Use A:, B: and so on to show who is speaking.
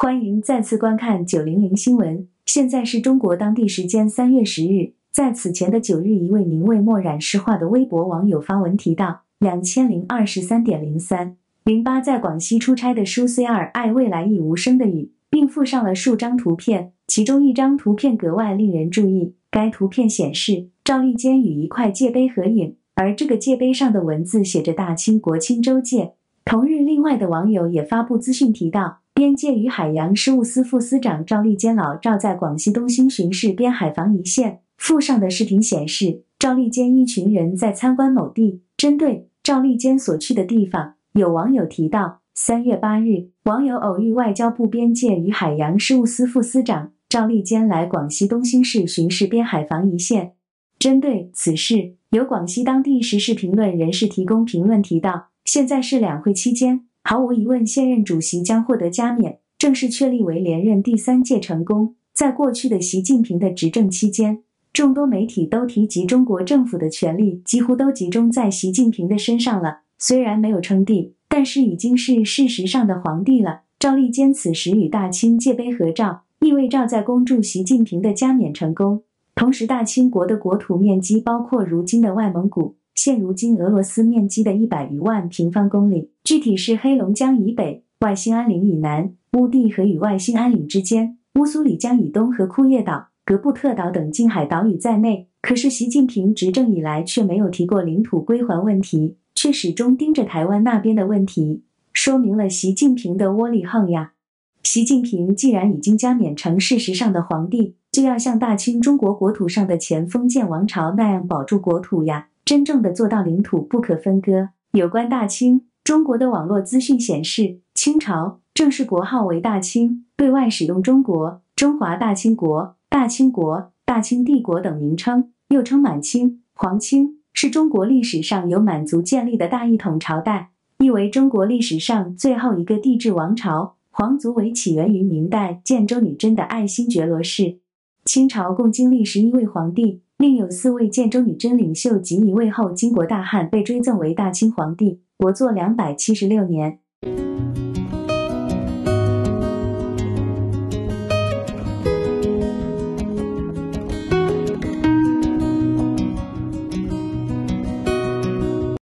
A: 欢迎再次观看900新闻。现在是中国当地时间3月10日，在此前的9日，一位名为墨染诗画的微博网友发文提到 2023.03.08 在广西出差的舒 C2 爱未来一无声的雨，并附上了数张图片，其中一张图片格外令人注意。该图片显示赵立坚与一块界碑合影，而这个界碑上的文字写着大清国清州界。同日，另外的网友也发布资讯提到，边界与海洋事务司副司长赵立坚老赵在广西东兴巡视边海防一线。附上的视频显示，赵立坚一群人在参观某地。针对赵立坚所去的地方，有网友提到，3月8日，网友偶遇外交部边界与海洋事务司副司长赵立坚来广西东兴市巡视边海防一线。针对此事，有广西当地时事评论人士提供评论提到，现在是两会期间，毫无疑问现任主席将获得加冕，正式确立为连任第3届成功。在过去的习近平的执政期间，众多媒体都提及中国政府的权力几乎都集中在习近平的身上了，虽然没有称帝，但是已经是事实上的皇帝了。赵立坚此时与大清界碑合照，意味着在恭祝习近平的加冕成功。同时，大清国的国土面积包括如今的外蒙古，现如今俄罗斯面积的100余万平方公里，具体是黑龙江以北、外兴安岭以南、乌地河与外兴安岭之间、乌苏里江以东和库页岛、格布特岛等近海岛屿在内。可是习近平执政以来却没有提过领土归还问题，却始终盯着台湾那边的问题，说明了习近平的窝里横呀。习近平既然已经加冕成事实上的皇帝，就要像大清中国国土上的前封建王朝那样保住国土呀，真正的做到领土不可分割。有关大清，中国的网络资讯显示，清朝正式国号为大清，对外使用中国、中华大清国、大清国、大清帝国等名称，又称满清、皇清，是中国历史上由满族建立的大一统朝代，亦为中国历史上最后一个帝制王朝。皇族为起源于明代建州女真的爱新觉罗氏。清朝共经历11位皇帝，另有4位建州女真领袖及1位后金国大汉被追赠为大清皇帝，国祚276年。